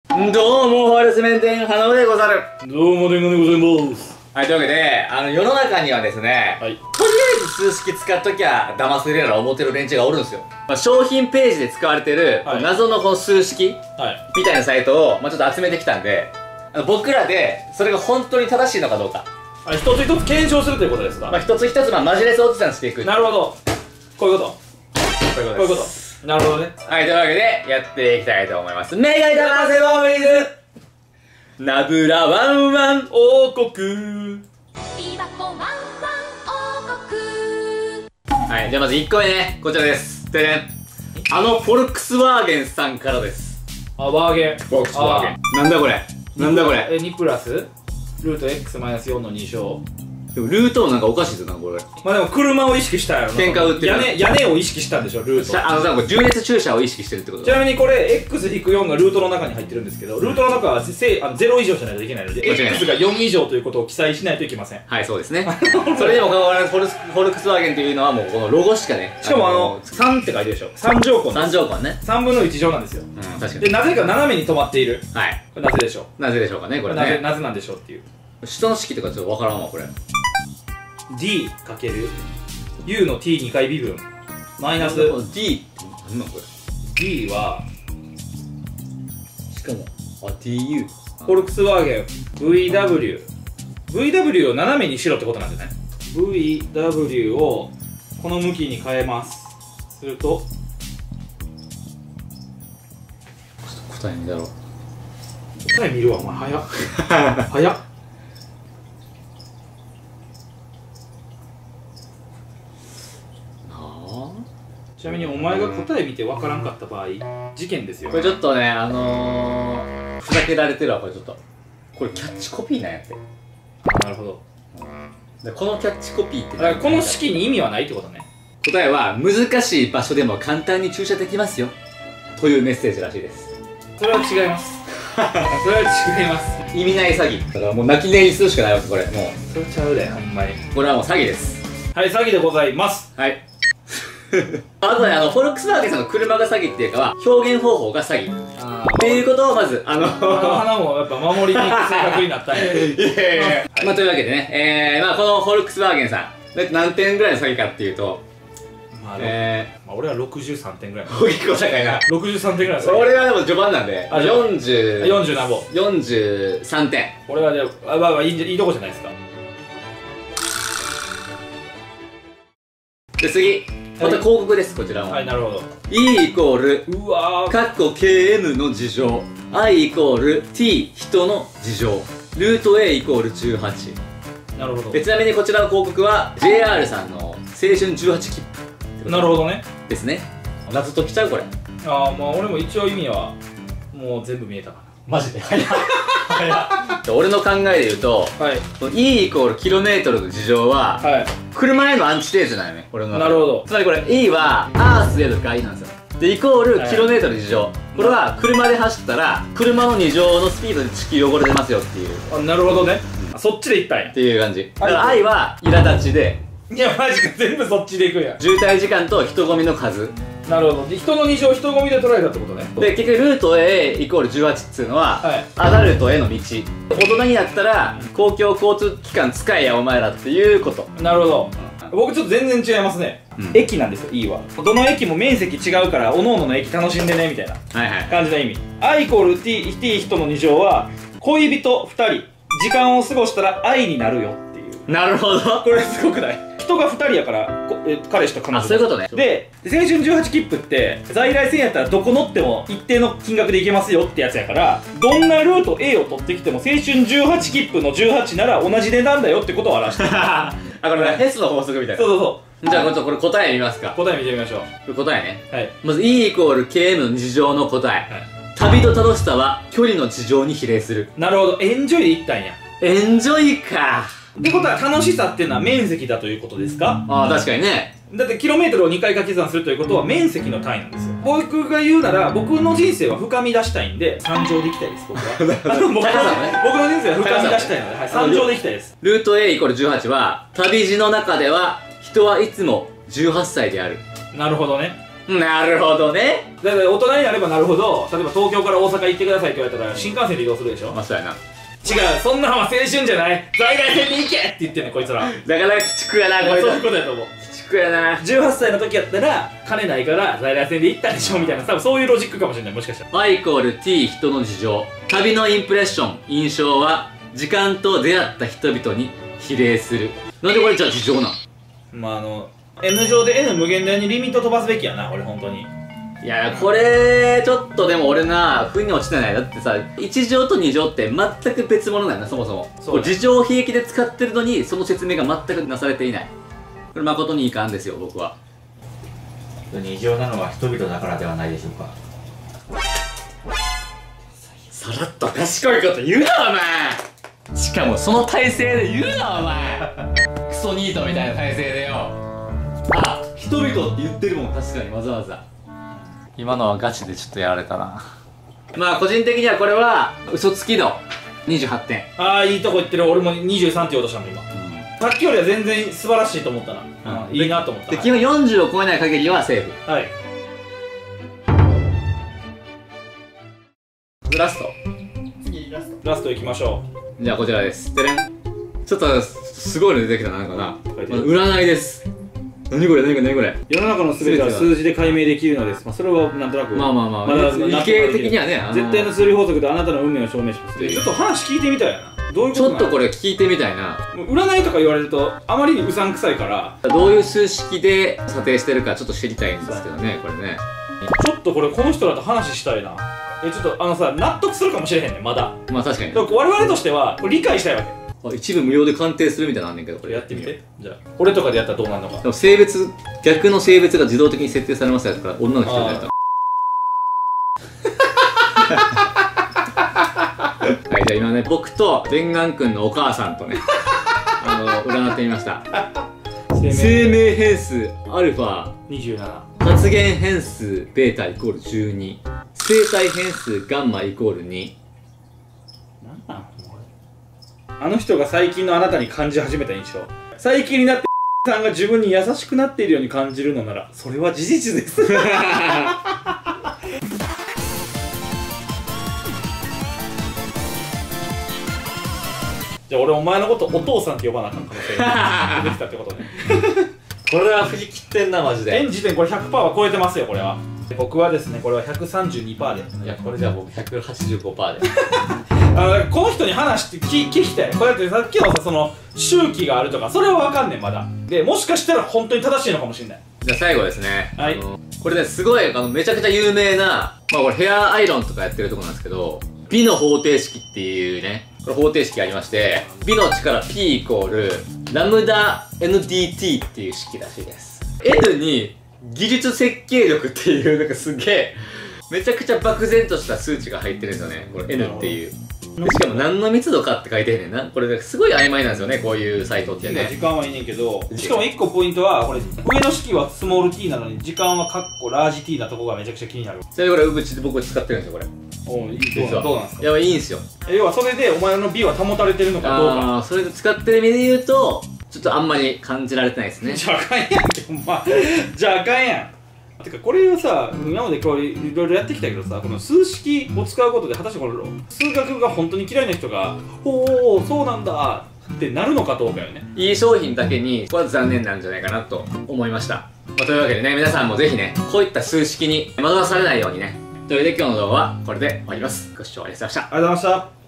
どうも、ハラスメンテン花でござる。 どうも、でんごでございます。 はい、というわけで、世の中にはですね、とりあえず数式使っときゃ騙せるやろ思ってる連中がおるんですよ。商品ページで使われてる、謎のこの数式、みたいなサイトを、ちょっと集めてきたんで、僕らで、それが本当に正しいのかどうか。 一つ一つ検証するということですか？ 一つ一つ、マジレスおじさんしていく。 なるほど。こういうこと。こういうこと。なるほどね。 はい、というわけで、やっていきたいと思います。メガイダマセボーイズナブラワンワン王国。 琵琶湖ワンワン王国。 はい、じゃあまず1個目ね、こちらです。でね、フォルクスワーゲンさんからです。 ワーゲン。 フォルクスワーゲン。なんだこれ。なんだこれ。 2プラスルート x-4 の2乗。 でもルートもなんかおかしいですよ、なんかこれ。 でも車を意識したやろな。 喧嘩売ってる。 屋根を意識したんでしょ、ルート。 なんか重列駐車を意識してるってこと。 ちなみにこれ x-4 がルートの中に入ってるんですけど、ルートの中は0以上じゃないといけないので、x が4以上ということを記載しないといけません。 はい、そうですね。それでもフォルクスワーゲンというのはもうこのロゴしかね。 しかも3って書いてるでしょ。3乗根。 3乗根ね。 3分の1乗なんですよ。 確かに。 で、なぜか斜めに止まっている。 はい。 これなぜでしょう。 なぜでしょうかね、これね。 なぜなんでしょうっていう。 下の式とかちょっとわからんわ、これ。 d かける u の t2 回微分マイナス d って何なんこれ。 d はしかもdu フォルクスワーゲン VW を斜めにしろってことなんじゃない？ VW をこの向きに変えます。すると答え見だろう。 答え見るわ、お前早っ早っ。ちなみにお前が答え見て分からんかった場合、事件ですよ。 これちょっとね、ふざけられてるわ、これちょっと。これキャッチコピーなんやって。 なるほど。 でこのキャッチコピーってだからこの式に意味はないってことね。 答えは、難しい場所でも簡単に駐車できますよ。というメッセージらしいです。 それは違います。それは違います。 意味ない詐欺。だからもう泣き寝入りするしかないわけ、これ。もう。 それちゃうで、ほんまに。 これはもう詐欺です。 はい、詐欺でございます。 はい。あとね、フォルクスワーゲンさんの車が詐欺っていうかは、表現方法が詐欺。っていうことをまず、 花もやっぱ守りに行く性格になったんや。 というわけでね、このフォルクスワーゲンさん、何点ぐらいの詐欺かっていうと、 俺は63点ぐらい。 結構高いな。 63点ぐらい。 俺はでも序盤なんで、 40何本。 43点。 俺はじゃあ、いいとこじゃないですか。 で、次。また広告です、こちらも。 はい、なるほど。 E イコール、 うわー。 かっこ KM の事情。I イコール T 人の事情。ルート A イコール18。 なるほど。 で、ちなみにこちらの広告は JR さんの青春18切符。 なるほどね。 ですね。謎解きちゃうこれ。 俺も一応意味は、もう全部見えたかな。 マジで早い。俺の考えで言うと、E イコールキロメートルの事情は、車へのアンチテーゼなんよね、俺の中で。 なるほど。 つまりこれ E はアースへの概なんですよ。で、イコールキロメートル事情。これは車で走ったら、車の2乗のスピードで地球汚れてますよっていう。 なるほどね。そっちでいったんや。 っていう感じ。だから I は苛立ちで、 いや、マジか、全部そっちでいくんや。 渋滞時間と人混みの数。 なるほど。人の2乗、人混みで捉えたってことね。 で、結局ルート A イコール18っていうのは、アダルトへの道。大人になったら、公共交通機関使えやお前らっていうこと。 なるほど。僕ちょっと全然違いますね。駅なんですよ、E は。どの駅も面積違うから、各々の駅楽しんでね、みたいな感じの意味。I イコール T 人の2乗は、恋人2人、時間を過ごしたら愛になるよっていう。 なるほど。 これすごくない？人が2人やから、彼氏と彼女。 そういうことね。 で、青春18切符って、在来線やったらどこ乗っても一定の金額で行けますよってやつやから、どんなルート A を取ってきても青春18切符の18なら同じ値段だよってことを表してる。 これね、ヘスの法則みたいな。 そうじゃあこれ答え見ますか。 答え見てみましょう。 これ答えね。 はい。 まず E イコール KM の事情の答え。旅と楽しさは距離の事情に比例する。 なるほど。エンジョイで行ったんや。 エンジョイか。 ってことは楽しさっていうのは面積だということですか？ 確かにね。 だってキロメートルを2回掛け算するということは面積の単位なんですよ。僕が言うなら、僕の人生は深み出したいんで、3乗で行きたいです、僕は。僕の人生は深み出したいので、3乗で行きたいです。 ルート A イコール18は、旅路の中では、人はいつも18歳である。 なるほどね。 なるほどね。 だから大人になればなるほど、例えば東京から大阪行ってくださいって言われたら新幹線で移動するでしょ。 まあそうやな。 違う、そんなんは青春じゃない、在来線で行けって言ってんねんこいつら。 だから鬼畜やなこれ。 そういうことやと思う。 鬼畜やな。 18歳の時やったら金ないから在来線で行ったんでしょみたいな、多分そういうロジックかもしれない、もしかしたら。 Y イコール T 人の事情。旅のインプレッション、印象は時間と出会った人々に比例する。なんでこれじゃあ事情なん？ まあN 上で N 無限大にリミット飛ばすべきやな、俺本当に。 いやこれちょっとでも俺な腑に落ちてない。だってさ、1乗と2乗って全く別物なんだ、そもそも。そうね、事情平気で使ってるのにその説明が全くなされていない。これ誠にいかんですよ、僕は。 異常なのは人々だからではないでしょうか。 さらっと賢いこと言うなお前。しかもその体勢で言うなお前。クソニートみたいな体勢でよ。あ、人々って言ってるもん、確かにわざわざ。今のはガチでちょっとやられたな。まあ個人的にはこれは嘘つき度28点。 ああ、いいとこ言ってる。俺も23って言おうとしたもん今、さっきよりは全然素晴らしいと思ったな、いいなと思った。 で、基本40を超えない限りはセーフ。 はい。 ラスト。 次ラストいきましょう。じゃあこちらです。でね、ちょっとすごいの出てきたな。なんかな、占いです。何これ何これ何これ。 世の中の全ては数字で解明できるのです。まあそれはなんとなく、 まあ理系的にはね、 絶対の数理法則であなたの運命を証明します。ちょっと話聞いてみたいな。どういうことなの？ ちょっとこれ聞いてみたいな。 占いとか言われるとあまりにうさんくさいから、 どういう数式で査定してるかちょっと知りたいんですけどね、これね。 ちょっとこれこの人らと話したいな。ちょっとさ、納得するかもしれへんねん、まだ。 まあ確かに。 我々としてはこれ理解したいわけ。 一部無料で鑑定するみたいなのあんねんけど、これやってみて。じゃあ俺とかでやったらどうなるのか。 でも性別、逆の性別が自動的に設定されますやつから女の人がやったらはい、じゃあ今ね、僕と伝願くんのお母さんとね占ってみました。生命変数アルファ 27、 発現変数ベータイコール12、生体変数ガンマイコール2。 なんなんあの人が最近のあなたに感じ始めた印象。最近になってさんが自分に優しくなっているように感じるのならそれは事実ですじゃあ俺お前のことお父さんって呼ばなあかん可能性が出てきたってことねこれは振り切ってんなマジで。 現時点これ 100% は超えてますよ。これは僕はですね、これは 132% で。 いやこれじゃあ僕 185% でこの人に話して聞きたい。こうやってさっきのさ、その周期があるとかそれは分かんねんまだ。でもしかしたら本当に正しいのかもしれない。 じゃあ最後ですね。 はい。 これねすごいめちゃくちゃ有名な、まあこれヘアアイロンとかやってるとこなんですけど、美の方程式っていうね、これ方程式がありまして、美の力 P イコールラムダ NDT っていう式らしいです。N に技術設計力っていうなんかすげえめちゃくちゃ漠然とした数値が入ってるんですよね、これ N っていう。でしかも何の密度かって書いてへんねんな。これすごい曖昧なんですよね、こういうサイトってね。 時間はいいねんけど、しかも1個ポイントはこれ上の式はスモール t なのに時間はカッコラージ t なとこがめちゃくちゃ気になる。 それこれうちで僕使ってるんですよこれ。 おお、いい。どうなんですか。 いやいいんすよ。 要はそれでお前の美は保たれてるのかどうか。 ああ、それで使ってる意味で言うとちょっとあんまり感じられてないですね。 じゃああかんやんけお前じゃああかんやん。てかこれをさ、今までこれいろいろやってきたけどさ、この数式を使うことで果たしてこの数学が本当に嫌いな人が「おおそうなんだ」ってなるのかどうかよね。 いい商品だけにこれは残念なんじゃないかなと思いました。というわけでね、皆さんもぜひねこういった数式に惑わされないようにね。というわけで今日の動画はこれで終わります。ご視聴ありがとうございました。 ありがとうございました。